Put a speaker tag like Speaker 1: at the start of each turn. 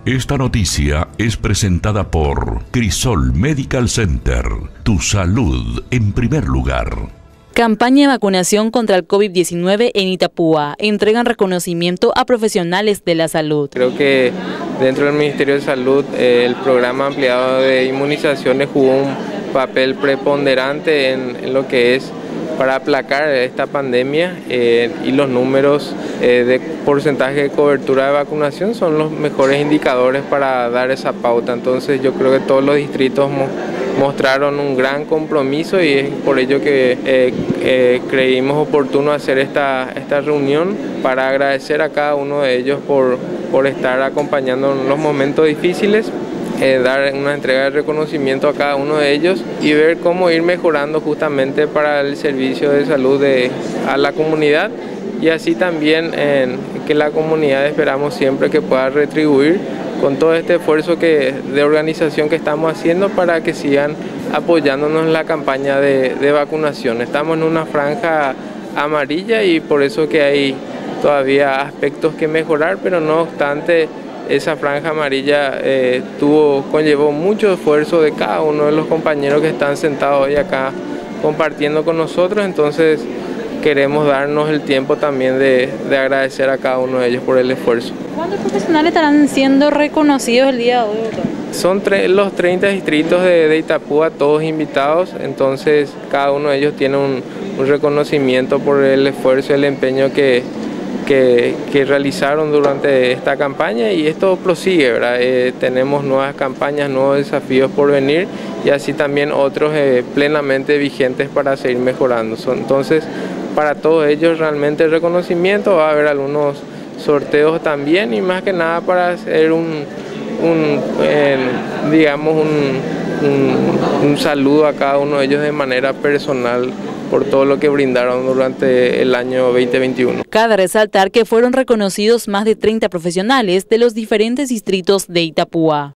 Speaker 1: Esta noticia es presentada por Crisol Medical Center. Tu salud en primer lugar.
Speaker 2: Campaña de vacunación contra el COVID-19 en Itapúa. Entregan reconocimiento a profesionales de la salud.
Speaker 3: Creo que dentro del Ministerio de Salud el programa ampliado de inmunizaciones jugó un papel preponderante en lo que es para aplacar esta pandemia y los números de porcentaje de cobertura de vacunación son los mejores indicadores para dar esa pauta. Entonces yo creo que todos los distritos mostraron un gran compromiso y es por ello que creímos oportuno hacer esta reunión para agradecer a cada uno de ellos por estar acompañando en los momentos difíciles. Dar una entrega de reconocimiento a cada uno de ellos y ver cómo ir mejorando justamente para el servicio de salud a la comunidad y así también que la comunidad esperamos siempre que pueda retribuir con todo este esfuerzo de organización que estamos haciendo para que sigan apoyándonos en la campaña de vacunación. Estamos en una franja amarilla y por eso que hay todavía aspectos que mejorar, pero no obstante esa franja amarilla conllevó mucho esfuerzo de cada uno de los compañeros que están sentados hoy acá compartiendo con nosotros, entonces queremos darnos el tiempo también de agradecer a cada uno de ellos por el esfuerzo.
Speaker 2: ¿Cuántos profesionales estarán siendo reconocidos el día de hoy, doctor?
Speaker 3: Son los 30 distritos de Itapúa, todos invitados, entonces cada uno de ellos tiene un reconocimiento por el esfuerzo y el empeño que realizaron durante esta campaña y esto prosigue, ¿verdad? Tenemos nuevas campañas, nuevos desafíos por venir y así también otros plenamente vigentes para seguir mejorando. Entonces, para todos ellos realmente el reconocimiento, va a haber algunos sorteos también y más que nada para hacer un saludo a cada uno de ellos de manera personal por todo lo que brindaron durante el año 2021.
Speaker 2: Cabe resaltar que fueron reconocidos más de 30 profesionales de los diferentes distritos de Itapúa.